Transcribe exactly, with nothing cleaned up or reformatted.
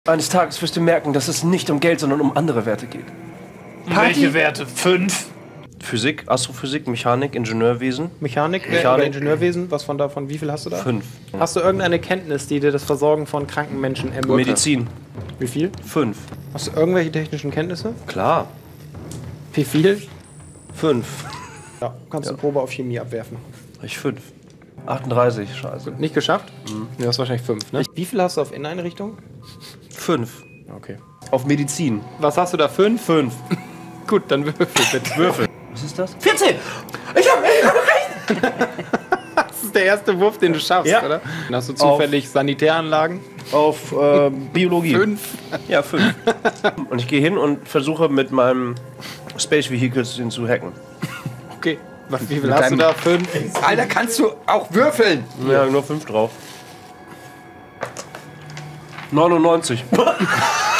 Eines Tages wirst du merken, dass es nicht um Geld, sondern um andere Werte geht. Welche Werte? Fünf? Physik, Astrophysik, Mechanik, Ingenieurwesen. Mechanik, Mechanik. oder Ingenieurwesen, was von davon, wie viel hast du da? Fünf. Hast du irgendeine Kenntnis, die dir das Versorgen von kranken Menschen ermöglicht? Medizin. Wie viel? Fünf. Hast du irgendwelche technischen Kenntnisse? Klar. Wie viel? Fünf. Ja, kannst du Ja. Probe auf Chemie abwerfen. Ich fünf. achtunddreißig, scheiße. Nicht geschafft? Mhm. Du hast wahrscheinlich fünf, ne? Wie viel hast du auf Inneneinrichtung? Fünf. Okay. Auf Medizin. Was hast du da? Fünf? Fünf. Gut, dann würfel bitte. Würfel. Was ist das? vierzehn! Ich hab, ich hab recht! Das ist der erste Wurf, den du schaffst, Ja. oder? Dann hast du zufällig auf Sanitäranlagen? Auf äh, Biologie. Fünf. Ja, fünf. Und ich gehe hin und versuche mit meinem Space Vehicle den zu hacken. Okay. Was, wie viel Mit hast du deinem- da? Fünf? Alter, kannst du auch würfeln? Ja, nur fünf drauf. neunundneunzig.